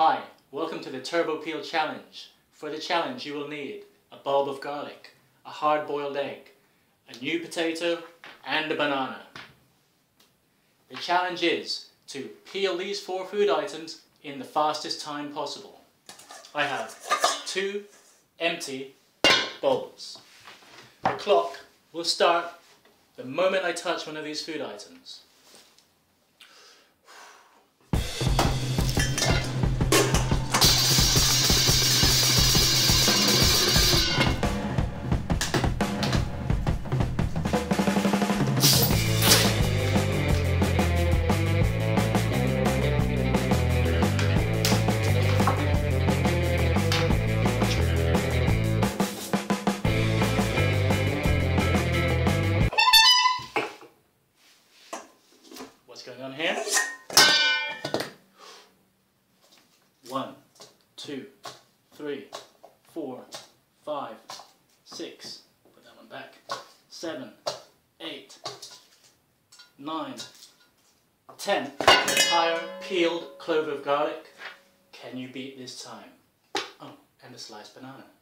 Hi, welcome to the Turbo Peel Challenge. For the challenge you will need a bulb of garlic, a hard-boiled egg, a new potato and a banana. The challenge is to peel these 4 food items in the fastest time possible. I have 2 empty bowls. The clock will start the moment I touch one of these food items. What's going on here? 1, 2, 3, 4, 5, 6, put that one back, 7, 8, 9, 10. Entire peeled clove of garlic. Can you beat this time? Oh, and a sliced banana.